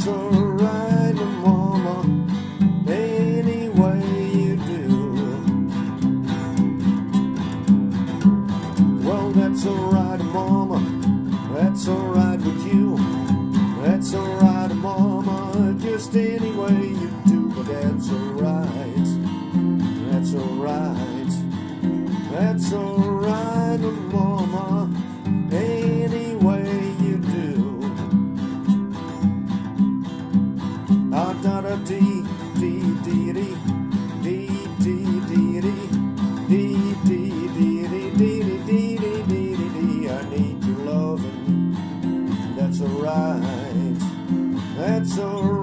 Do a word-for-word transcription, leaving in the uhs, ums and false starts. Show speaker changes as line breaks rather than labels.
that's alright, mama, any way you do. Well, that's alright, mama, that's alright with you. That's alright, mama, just any way you do. But that's alright, that's alright, that's alright, mama, any way you do. Ah, da da dee dee dee dee dee dee dee dee dee dee dee dee dee dee dee dee. I need your loving. That's alright. That's alright.